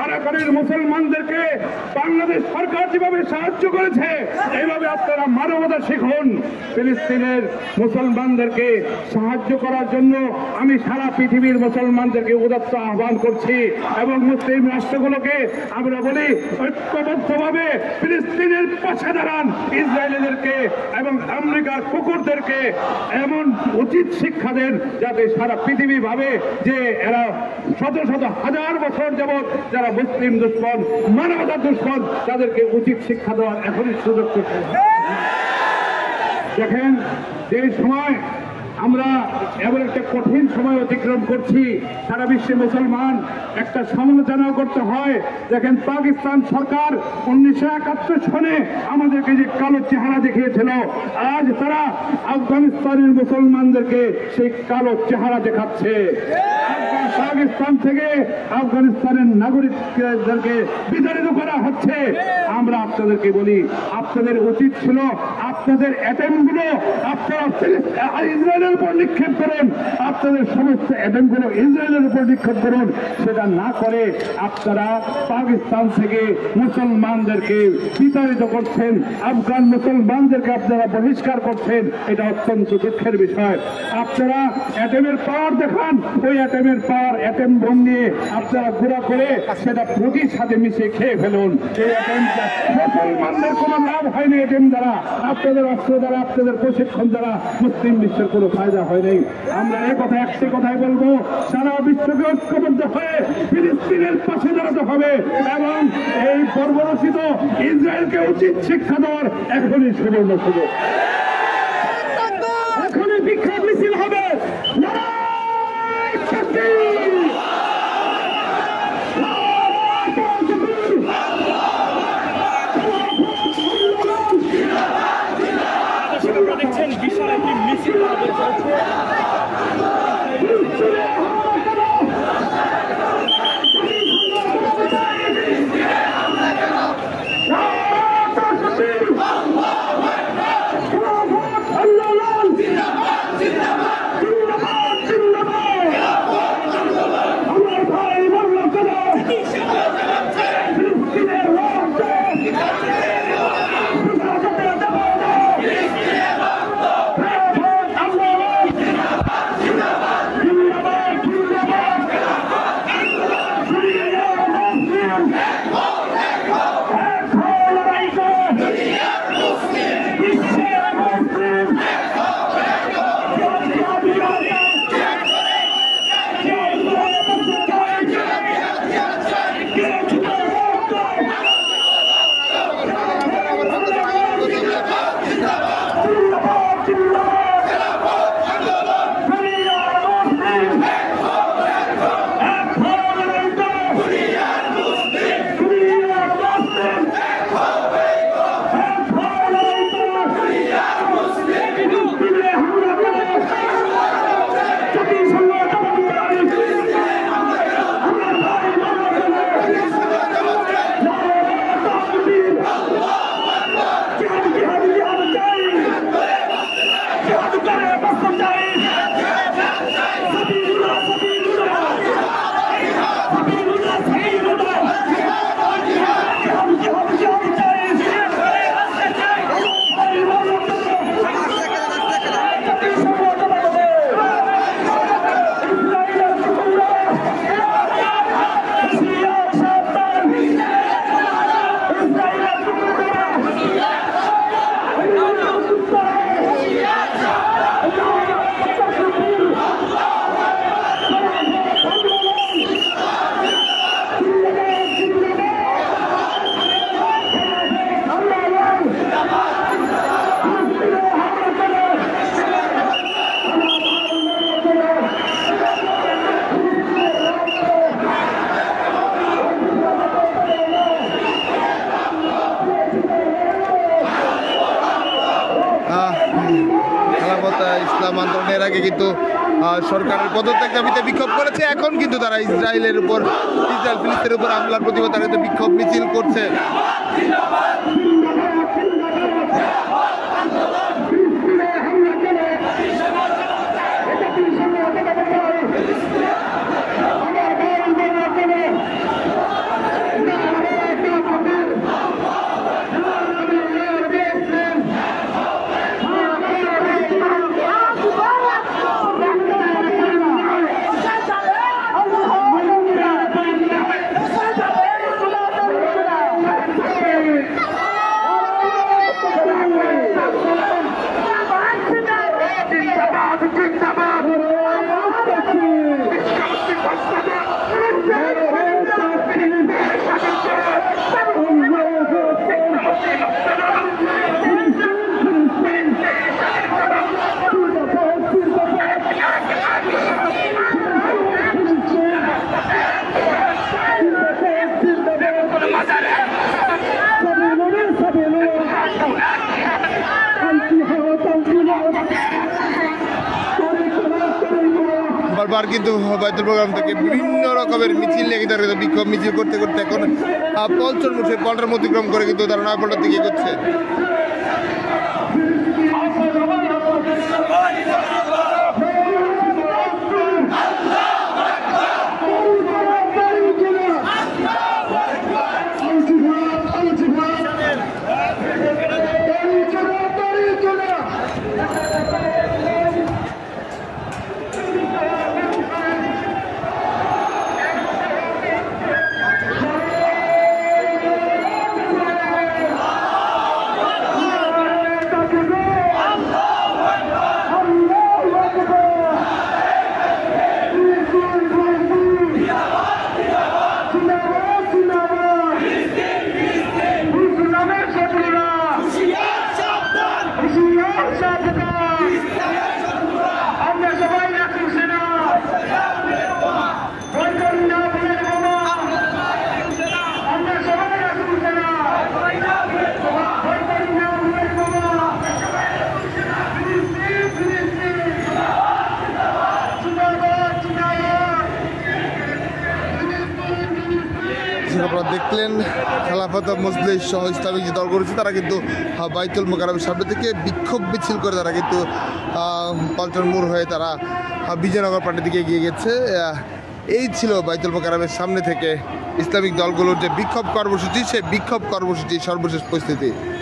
আরাকানের মুসলমানদেরকে বাংলাদেশ সরকার যেভাবে সাহায্য করেছে এইভাবে আপনারা মানবতা শিখুন। ফিলিস্তিনের মুসলমানদেরকে সাহায্য করার জন্য আমি সারা পৃথিবীর মুসলমানদেরকে উদাত্ত আহ্বান করছি এবং মুসলিম রাষ্ট্রগুলোকে আমরা বলি ঐক্যবদ্ধভাবে ফিলিস্তিনের পাশে দাঁড়ান। ইসরায়েলিদেরকে এবং আমেরিকার কুকুরদেরকে এমন উচিত শিক্ষা দেন যাতে সারা পৃথিবী ভাবে যে এরা শত শত হাজার বছর যাবৎ যারা মুসলিম দুশ্মন, মানবতার দুশ্মন, তাদেরকে উচিত শিক্ষা দেওয়ার এখনই সুযোগ করতে। দেখেন, যে সময় আমরা এমন একটা কঠিন সময় অতিক্রম করছি, সারা বিশ্বে মুসলমান একটা সমালোচনা করতে হয়। দেখেন, পাকিস্তান সরকার 1971 সনে আমাদেরকে যে কালো চেহারা দেখিয়েছিল, আজ তারা আফগানিস্তানের মুসলমানদেরকে সেই কালো চেহারা দেখাচ্ছে। পাকিস্তান থেকে আফগানিস্তানের নাগরিকদেরকে বিতাড়িত করা হচ্ছে। আমরা আপনাদেরকে বলি, আপনাদের উচিত ছিল আপনাদের অ্যাটেম্পগুলো আপনারা ইসরায়েলের উপর নিক্ষেপ করেন, আপনাদের সমস্ত অ্যাটেম্পগুলো ইসরায়েলের উপর নিক্ষেপ করুন। সেটা না করে আপনারা পাকিস্তান থেকে মুসলমানদেরকে বিতাড়িত করছেন, আফগান মুসলমানদেরকে আপনারা বহিষ্কার করছেন। এটা অত্যন্ত দুঃখের বিষয়। আপনারা অ্যাটেমের পাওয়ার দেখান, ওই অ্যাটেমের পাওয়ার অ্যাটেম বোম নিয়ে আপনারা ঘোরা করে সেটা প্রতির সাথে মিশিয়ে খেয়ে ফেলুন। এই অ্যাটেমটা মুসলমানদের কোনো লাভ হয়নি। অ্যাটেম দ্বারা, আপনাদের অস্ত্র দ্বারা, আপনাদের প্রশিক্ষণ দ্বারা মুসলিম বিশ্বের কোনো ফায়দা হয় নাই। আমরা এই কথা একটি কথাই বলবো, সারা বিশ্বকে ঐক্যবদ্ধ হয়ে ফিলিস্তিনের পাশে দাঁড়াতে হবে এবং এই বর্বরচিত ইসরায়েলকে উচিত শিক্ষা দেওয়ার এখনই সুবর্ণ সুযোগ। এখনই বিক্ষোভ মিছিল হবে। দেখছেন বিশাল একটি মিছিল ইসলাম আন্দোলনের আগে কিন্তু সরকারের পদত্যাগ দাবিতে বিক্ষোভ করেছে। এখন কিন্তু তারা ইসরায়েল ফিলিস্তিনের উপর হামলার প্রতিবাদ তারা বিক্ষোভ মিছিল করছে। বারবার কিন্তু বাইতুল মোকাররম থেকে বিভিন্ন রকমের মিছিল নিয়ে কিন্তু তারা বিক্ষোভ মিছিল করতে করতে এখন পল্টন মোড় সেই পল্টন অতিক্রম করে কিন্তু তারা নয়াপল্টন দিকে এগোচ্ছে। আপনারা দেখলেন খেলাফত মজলিস সহ ইসলামিক যে দলগুলো রয়েছে তারা কিন্তু বাইতুল মোকাররমের সামনে থেকে বিক্ষোভ মিছিল করে তারা কিন্তু পল্টন মোড় হয়ে তারা বিজয়নগর পার্টির দিকে এগিয়ে গেছে। এই ছিল বাইতুল মোকাররমের সামনে থেকে ইসলামিক দলগুলোর যে বিক্ষোভ কর্মসূচি, সেই বিক্ষোভ কর্মসূচির সর্বশেষ পরিস্থিতি।